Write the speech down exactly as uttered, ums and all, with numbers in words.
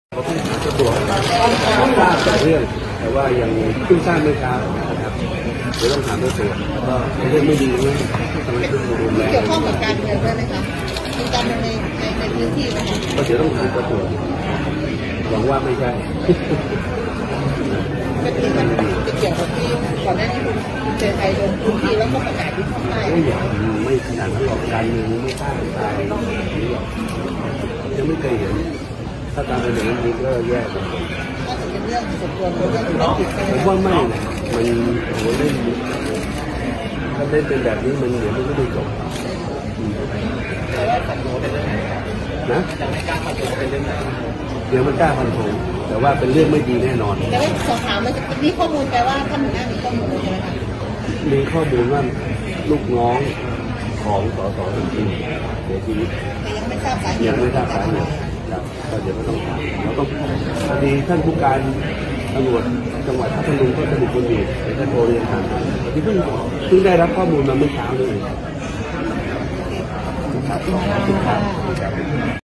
เขาต้องหาตัวทราบแต่เรื่องแต่ว่ายังเพิ่งทราบเมื่อเช้านะครับเดี๋ยวต้องถามตัวตัวแล้วก็เรื่องไม่ดีนะทำไมถึงรุนแรงเกี่ยวข้องกับการเงินด้วยไหมคะมีการเงินในในในพื้นที่ไหมคะก็เดี๋ยวต้องถามตัวตัวหวังว่าไม่ใช่เป็นที่มันจะเกี่ยวกับที่ก่อนหน้านี้คุณเจอไทยลงพื้นที่แล้วก็ประกาศที่ท้องได้ไม่อย่างไม่ขนาดนั้นหรอกการเมืองไม่กล้าตายนี่หรอกยังไม่เคยเห็นถ้าตามไปอย่างนี้ก็แย่กันก็จะเป็นเรื่องส่วนตัวเรื่องธุรกิจผมว่าไม่นะมันโหเล่นถ้าเล่นเป็นแบบนี้มันเดี๋ยวมันก็ไม่จบนะเดี๋ยวมันกล้าฟันธงแต่ว่าเป็นเรื่องไม่ดีแน่นอนแต่ว่าสอบถามมันมีข้อมูลแปลว่าท่านหัวหน้ามีข้อมูลใช่ไหมคะมีข้อมูลว่าลูกน้องของสสจริงเสียชีวิตแต่ยังไม่ทราบสาเหตุยังไม่ทราบสาเหตุครับก็เดี๋ยวก็ต้องถามเราต้องพอดีท่านผู้การตำรวจจังหวัดพัทลุงก็สนิทคนดีแต่ท่านโทรเรียนทางที่เพิ่งเพิ่งได้รับข้อมูลมาเมื่อเช้าเลยครับ